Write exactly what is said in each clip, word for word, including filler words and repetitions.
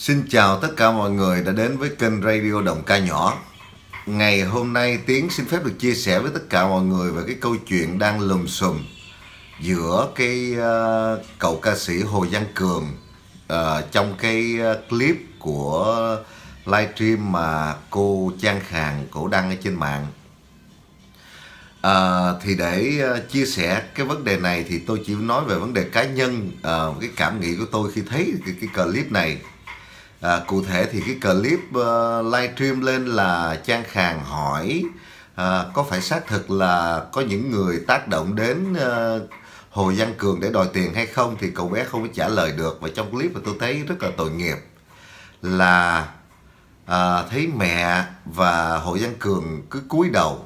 Xin chào tất cả mọi người đã đến với kênh Radio Đồng Ca Nhỏ. Ngày hôm nay Tiến xin phép được chia sẻ với tất cả mọi người về cái câu chuyện đang lùm xùm giữa cái uh, cậu ca sĩ Hồ Văn Cường uh, trong cái uh, clip của livestream mà cô Trang Khàn cổ đăng ở trên mạng. Uh, thì để uh, chia sẻ cái vấn đề này thì tôi chỉ nói về vấn đề cá nhân, uh, cái cảm nghĩ của tôi khi thấy cái, cái clip này. À, cụ thể thì cái clip uh, livestream lên là Trang Khàn hỏi uh, có phải xác thực là có những người tác động đến uh, Hồ Văn Cường để đòi tiền hay không, thì cậu bé không có trả lời được. Và trong clip mà tôi thấy rất là tội nghiệp là uh, thấy mẹ và Hồ Văn Cường cứ cúi đầu.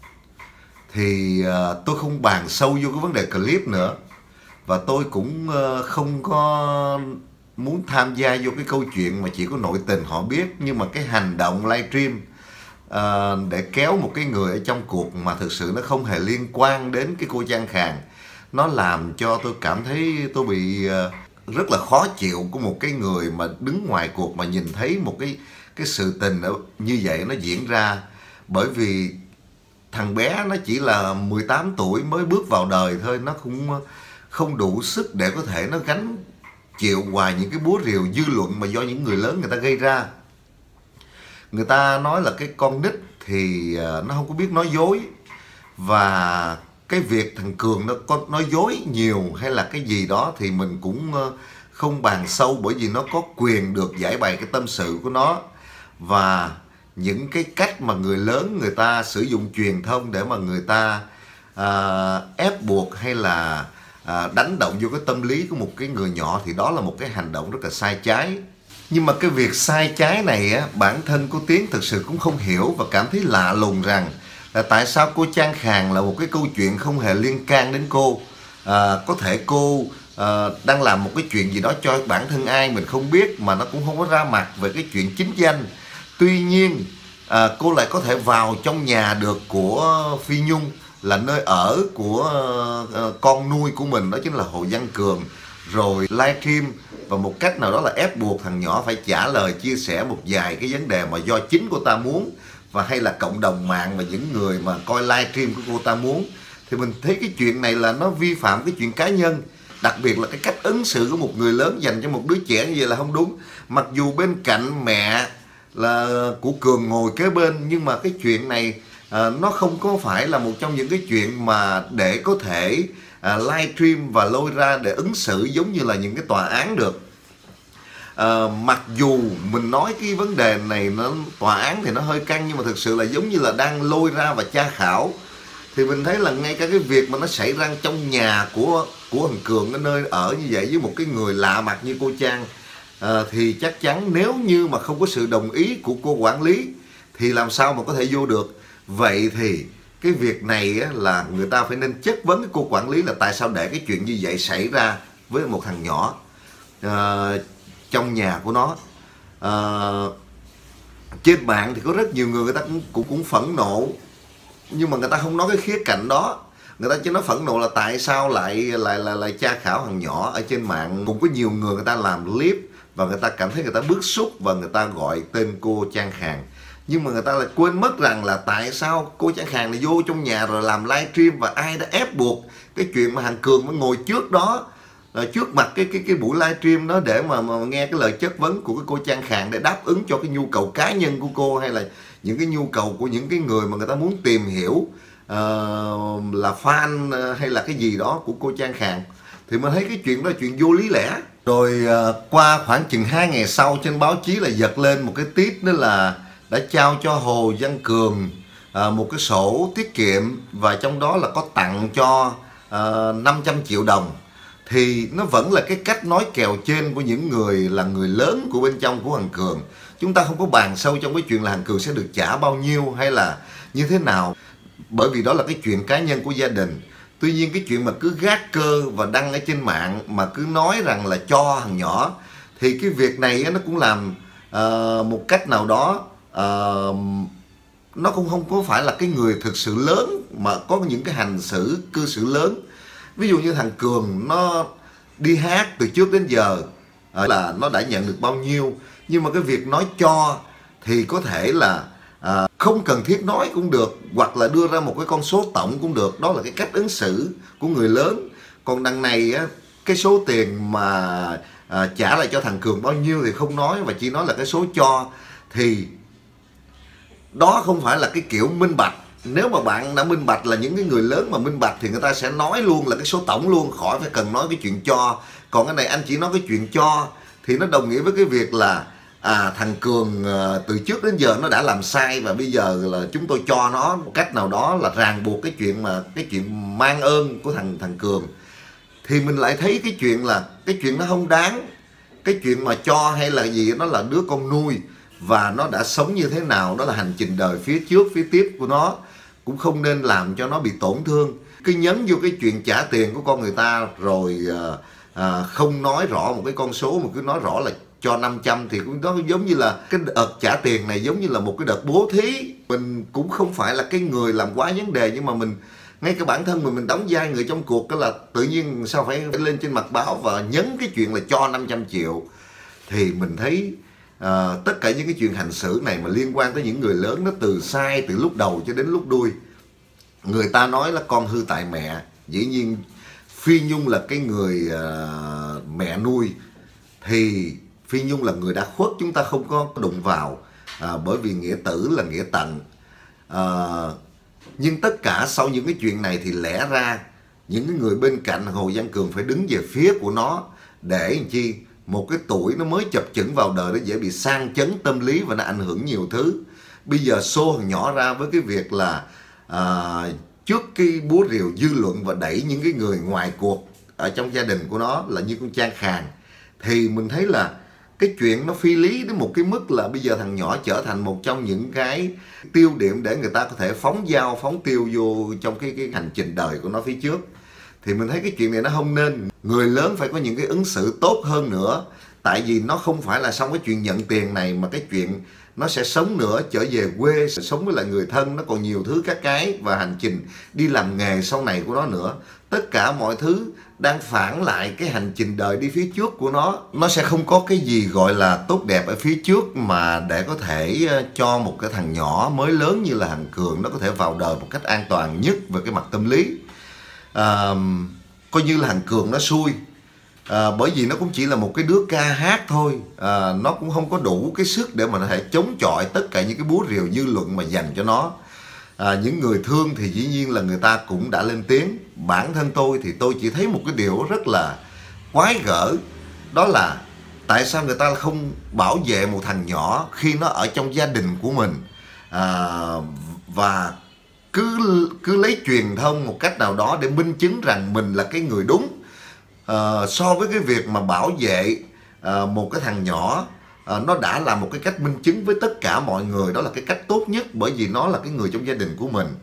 Thì uh, tôi không bàn sâu vô cái vấn đề clip nữa, và tôi cũng uh, không có muốn tham gia vô cái câu chuyện mà chỉ có nội tình họ biết. Nhưng mà cái hành động livestream uh, để kéo một cái người ở trong cuộc mà thực sự nó không hề liên quan đến cái cô Trang Khàn, nó làm cho tôi cảm thấy tôi bị uh, rất là khó chịu của một cái người mà đứng ngoài cuộc mà nhìn thấy một cái cái sự tình như vậy nó diễn ra. Bởi vì thằng bé nó chỉ là mười tám tuổi mới bước vào đời thôi, nó cũng không đủ sức để có thể nó gánh chịu hoài những cái búa rìu dư luận mà do những người lớn người ta gây ra. Người ta nói là cái con nít thì nó không có biết nói dối, và cái việc thằng Cường nó có nói dối nhiều hay là cái gì đó thì mình cũng không bàn sâu, bởi vì nó có quyền được giải bày cái tâm sự của nó. Và những cái cách mà người lớn người ta sử dụng truyền thông để mà người ta à, ép buộc hay là À, đánh động vô cái tâm lý của một cái người nhỏ thì đó là một cái hành động rất là sai trái. Nhưng mà cái việc sai trái này á, bản thân cô Tiến thực sự cũng không hiểu và cảm thấy lạ lùng rằng là tại sao cô Trang Khàn là một cái câu chuyện không hề liên can đến cô. À, có thể cô à, đang làm một cái chuyện gì đó cho bản thân ai mình không biết, mà nó cũng không có ra mặt về cái chuyện chính danh. Tuy nhiên à, cô lại có thể vào trong nhà được của Phi Nhung, là nơi ở của uh, con nuôi của mình, đó chính là Hồ Văn Cường, rồi livestream và một cách nào đó là ép buộc thằng nhỏ phải trả lời, chia sẻ một vài cái vấn đề mà do chính cô ta muốn, và hay là cộng đồng mạng và những người mà coi livestream của cô ta muốn. Thì mình thấy cái chuyện này là nó vi phạm cái chuyện cá nhân, đặc biệt là cái cách ứng xử của một người lớn dành cho một đứa trẻ như vậy là không đúng. Mặc dù bên cạnh mẹ là của Cường ngồi kế bên, nhưng mà cái chuyện này À, nó không có phải là một trong những cái chuyện mà để có thể à, livestream và lôi ra để ứng xử giống như là những cái tòa án được. À, mặc dù mình nói cái vấn đề này nó tòa án thì nó hơi căng, nhưng mà thực sự là giống như là đang lôi ra và tra khảo. Thì mình thấy là ngay cả cái việc mà nó xảy ra trong nhà của của thằng Cường, cái nơi ở như vậy với một cái người lạ mặt như cô Trang, à, thì chắc chắn nếu như mà không có sự đồng ý của cô quản lý thì làm sao mà có thể vô được. Vậy thì cái việc này á, là người ta phải nên chất vấn cái cô quản lý là tại sao để cái chuyện như vậy xảy ra với một thằng nhỏ uh, trong nhà của nó. Uh, trên mạng thì có rất nhiều người người ta cũng, cũng cũng phẫn nộ, nhưng mà người ta không nói cái khía cạnh đó. Người ta chỉ nói phẫn nộ là tại sao lại lại lại lại tra khảo thằng nhỏ ở trên mạng. Cũng có nhiều người người ta làm clip và người ta cảm thấy người ta bức xúc và người ta gọi tên cô Trang Khàn. Nhưng mà người ta lại quên mất rằng là tại sao cô Trang Khàn này vô trong nhà rồi làm livestream, và ai đã ép buộc cái chuyện mà thằng Cường mới ngồi trước đó, trước mặt cái cái cái buổi livestream đó để mà, mà nghe cái lời chất vấn của cái cô Trang Khàn để đáp ứng cho cái nhu cầu cá nhân của cô, hay là những cái nhu cầu của những cái người mà người ta muốn tìm hiểu uh, là fan hay là cái gì đó của cô Trang Khàn. Thì mình thấy cái chuyện đó là chuyện vô lý lẽ. Rồi uh, qua khoảng chừng hai ngày sau trên báo chí là giật lên một cái tít, đó là đã trao cho Hồ Văn Cường à, một cái sổ tiết kiệm, và trong đó là có tặng cho à, năm trăm triệu đồng. Thì nó vẫn là cái cách nói kèo trên của những người là người lớn của bên trong của thằng Cường. Chúng ta không có bàn sâu trong cái chuyện là thằng Cường sẽ được trả bao nhiêu hay là như thế nào, bởi vì đó là cái chuyện cá nhân của gia đình. Tuy nhiên cái chuyện mà cứ gác cơ và đăng ở trên mạng mà cứ nói rằng là cho thằng nhỏ, thì cái việc này nó cũng làm à, một cách nào đó Uh, nó cũng không có phải là cái người thực sự lớn mà có những cái hành xử cư xử lớn. Ví dụ như thằng Cường nó đi hát từ trước đến giờ uh, là nó đã nhận được bao nhiêu, Nhưng mà cái việc nói cho thì có thể là à, không cần thiết nói cũng được, hoặc là đưa ra một cái con số tổng cũng được. Đó là cái cách ứng xử của người lớn. Còn đằng này á, cái số tiền mà à, trả lại cho thằng Cường bao nhiêu thì không nói, và chỉ nói là cái số cho, thì đó không phải là cái kiểu minh bạch. Nếu mà bạn đã minh bạch, là những cái người lớn mà minh bạch thì người ta sẽ nói luôn là cái số tổng luôn, khỏi phải cần nói cái chuyện cho. Còn cái này anh chỉ nói cái chuyện cho thì nó đồng nghĩa với cái việc là à, thằng Cường à, từ trước đến giờ nó đã làm sai, và bây giờ là chúng tôi cho nó một cách nào đó là ràng buộc cái chuyện mà cái chuyện mang ơn của thằng thằng Cường. Thì mình lại thấy cái chuyện là cái chuyện nó không đáng. Cái chuyện mà cho hay là gì, nó là đứa con nuôi, và nó đã sống như thế nào, đó là hành trình đời phía trước phía tiếp của nó, cũng không nên làm cho nó bị tổn thương. Cứ nhấn vô cái chuyện trả tiền của con người ta rồi à, à, không nói rõ một cái con số, mà cứ nói rõ là cho năm trăm, thì cũng đó giống như là cái đợt trả tiền này giống như là một cái đợt bố thí. Mình cũng không phải là cái người làm quá vấn đề, nhưng mà mình ngay cái bản thân mình mình đóng vai người trong cuộc, đó là tự nhiên sao phải lên trên mặt báo và nhấn cái chuyện là cho năm trăm triệu. Thì mình thấy à, tất cả những cái chuyện hành xử này mà liên quan tới những người lớn, nó từ sai từ lúc đầu cho đến lúc đuôi. Người ta nói là con hư tại mẹ, dĩ nhiên Phi Nhung là cái người à, mẹ nuôi, thì Phi Nhung là người đã khuất, chúng ta không có đụng vào, à, bởi vì nghĩa tử là nghĩa tận. à, Nhưng tất cả sau những cái chuyện này thì lẽ ra những cái người bên cạnh Hồ Văn Cường phải đứng về phía của nó, để làm chi một cái tuổi nó mới chập chững vào đời, nó dễ bị sang chấn tâm lý và nó ảnh hưởng nhiều thứ. Bây giờ xô thằng nhỏ ra với cái việc là à, trước cái búa rìu dư luận và đẩy những cái người ngoài cuộc ở trong gia đình của nó là như con Trang Khàn, thì mình thấy là cái chuyện nó phi lý đến một cái mức là bây giờ thằng nhỏ trở thành một trong những cái tiêu điểm để người ta có thể phóng dao, phóng tiêu vô trong cái, cái hành trình đời của nó phía trước. Thì mình thấy cái chuyện này nó không nên. Người lớn phải có những cái ứng xử tốt hơn nữa. Tại vì nó không phải là xong cái chuyện nhận tiền này, mà cái chuyện nó sẽ sống nữa, trở về quê, sẽ sống với lại người thân, nó còn nhiều thứ các cái, và hành trình đi làm nghề sau này của nó nữa. Tất cả mọi thứ đang phản lại cái hành trình đời đi phía trước của nó. Nó sẽ không có cái gì gọi là tốt đẹp ở phía trước mà để có thể cho một cái thằng nhỏ mới lớn như là thằng Cường nó có thể vào đời một cách an toàn nhất về cái mặt tâm lý. À, coi như là thằng Cường nó xui, à, bởi vì nó cũng chỉ là một cái đứa ca hát thôi, à, nó cũng không có đủ cái sức để mà nó thể chống chọi tất cả những cái búa rìu dư luận mà dành cho nó. À, những người thương thì dĩ nhiên là người ta cũng đã lên tiếng. Bản thân tôi thì tôi chỉ thấy một cái điều rất là quái gở, đó là tại sao người ta không bảo vệ một thằng nhỏ khi nó ở trong gia đình của mình, à, và cứ cứ lấy truyền thông một cách nào đó để minh chứng rằng mình là cái người đúng, à, so với cái việc mà bảo vệ à, một cái thằng nhỏ. À, nó đã là một cái cách minh chứng với tất cả mọi người, đó là cái cách tốt nhất, bởi vì nó là cái người trong gia đình của mình.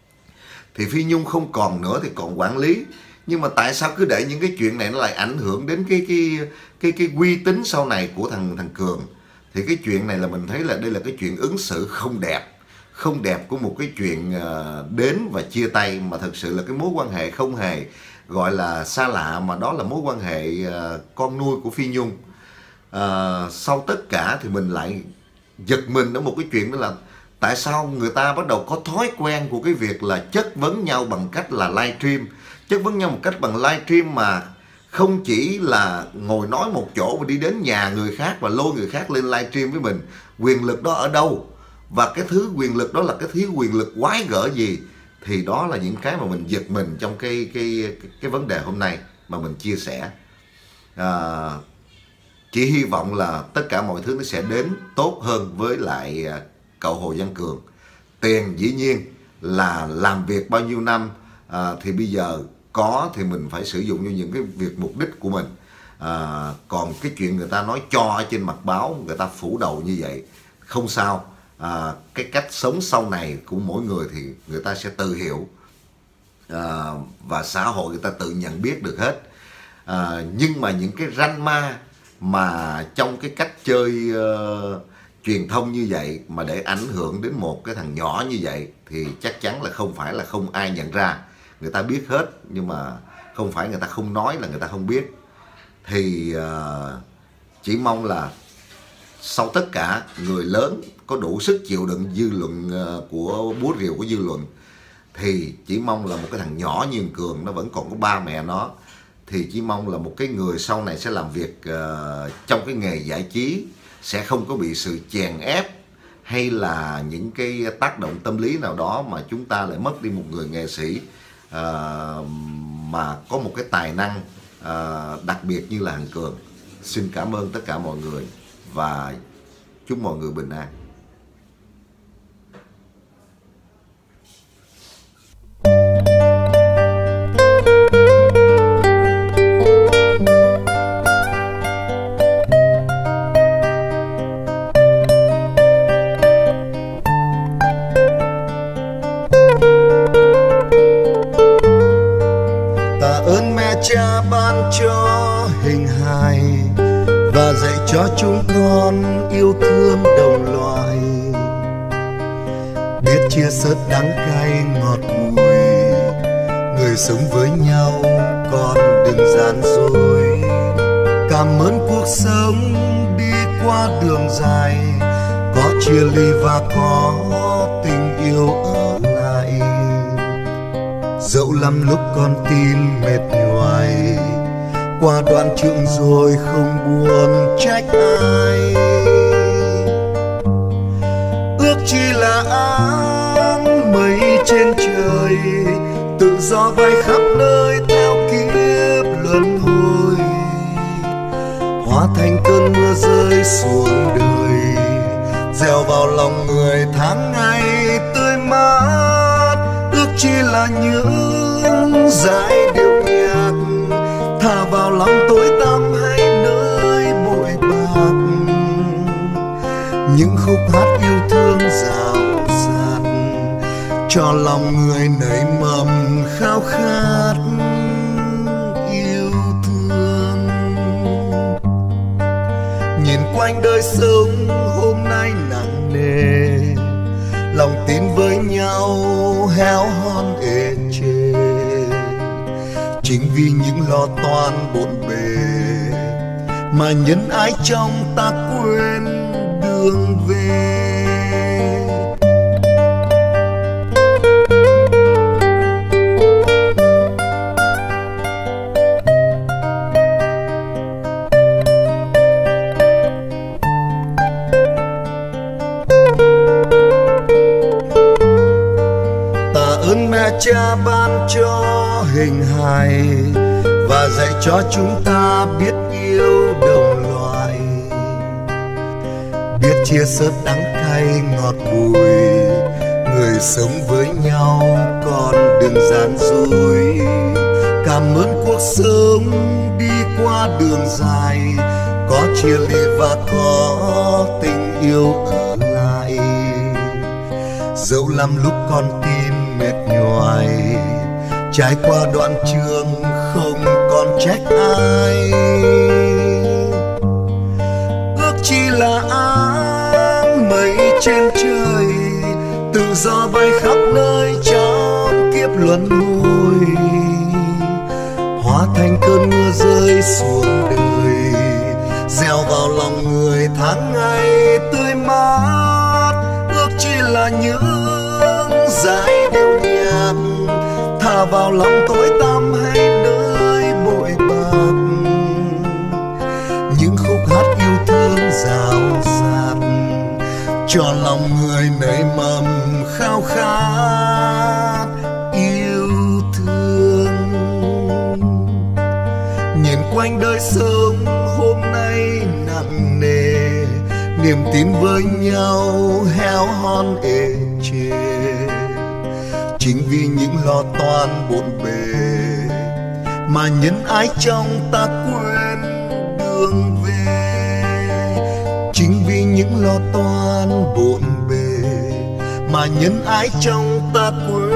Thì Phi Nhung không còn nữa thì còn quản lý, nhưng mà tại sao cứ để những cái chuyện này nó lại ảnh hưởng đến cái cái cái cái uy tín sau này của thằng thằng Cường? Thì cái chuyện này là mình thấy là đây là cái chuyện ứng xử không đẹp, không đẹp của một cái chuyện đến và chia tay, mà thật sự là cái mối quan hệ không hề gọi là xa lạ, mà đó là mối quan hệ con nuôi của Phi Nhung. À, sau tất cả thì mình lại giật mình ở một cái chuyện, đó là tại sao người ta bắt đầu có thói quen của cái việc là chất vấn nhau bằng cách là livestream. Chất vấn nhau một cách bằng livestream mà không chỉ là ngồi nói một chỗ và đi đến nhà người khác và lôi người khác lên livestream với mình. Quyền lực đó ở đâu? Và cái thứ quyền lực đó là cái thứ quyền lực quái gở gì? Thì đó là những cái mà mình giật mình trong cái cái cái, cái vấn đề hôm nay mà mình chia sẻ. À, chỉ hy vọng là tất cả mọi thứ nó sẽ đến tốt hơn với lại cậu Hồ Văn Cường. Tiền dĩ nhiên là làm việc bao nhiêu năm, à, thì bây giờ có thì mình phải sử dụng cho những cái việc mục đích của mình. À, còn cái chuyện người ta nói cho ở trên mặt báo, người ta phủ đầu như vậy không sao. À, cái cách sống sau này của mỗi người thì người ta sẽ tự hiểu, à, và xã hội người ta tự nhận biết được hết. À, nhưng mà những cái ranh ma mà trong cái cách chơi uh, truyền thông như vậy mà để ảnh hưởng đến một cái thằng nhỏ như vậy thì chắc chắn là không phải là không ai nhận ra. Người ta biết hết, nhưng mà không phải người ta không nói là người ta không biết. Thì uh, chỉ mong là sau tất cả, người lớn có đủ sức chịu đựng dư luận của búa rìu của dư luận, thì chỉ mong là một cái thằng nhỏ như Cường, nó vẫn còn có ba mẹ nó, thì chỉ mong là một cái người sau này sẽ làm việc uh, trong cái nghề giải trí, sẽ không có bị sự chèn ép hay là những cái tác động tâm lý nào đó mà chúng ta lại mất đi một người nghệ sĩ uh, mà có một cái tài năng uh, đặc biệt như là thằng Cường. Xin cảm ơn tất cả mọi người và chúc mọi người bình an. Cha ban cho hình hài và dạy cho chúng con yêu thương đồng loại, biết chia sẻ đắng cay ngọt bùi, người sống với nhau còn đừng gian dối. Cảm ơn cuộc sống đi qua đường dài, có chia ly và có tình yêu ở lại. Dẫu lắm lúc con tim mệt nhoài, qua đoạn trường rồi không buồn trách ai. Ước chi là áng mây trên trời, tự do bay khắp nơi theo kiếp luân hồi, hóa thành cơn mưa rơi xuống đời, gieo vào lòng người tháng ngày tươi mát. Ước chi là những giai điệu nhạc thả vào lòng tối tăm hay nơi bụi bạc, những khúc hát yêu thương rào rạt cho lòng người nảy mầm khao khát yêu thương. Nhìn quanh đời sống hôm nay nặng nề, lòng tin với nhau héo hon ê chề, chính vì những lo toan bộn bề mà nhân ái trong ta quên đường về. Cha ban cho hình hài và dạy cho chúng ta biết yêu đồng loại, biết chia sẻ đắng cay ngọt bùi, người sống với nhau còn đừng gian dối. Cảm ơn cuộc sống đi qua đường dài, có chia ly và có tình yêu ở lại. Dẫu lắm lúc con tim mệt nhoài, trải qua đoạn trường không còn trách ai. Ước chi là áng mây trên trời, tự do bay khắp nơi trong kiếp luân hồi, hóa thành cơn mưa rơi xuống đời, gieo vào lòng người tháng ngày tươi mát. Ước chi là những giai điệu nhạc thả vào lòng tối tăm hay nơi bụi bạc, những khúc hát yêu thương rào rạt cho lòng người nảy mầm khao khát yêu thương. Nhìn quanh đời sống hôm nay nặng nề, niềm tin với nhau héo hon ê chề, chính vì những lo toan bộn bề mà nhân ái trong ta quên đường về. Chính vì những lo toan bộn bề mà nhân ái trong ta quên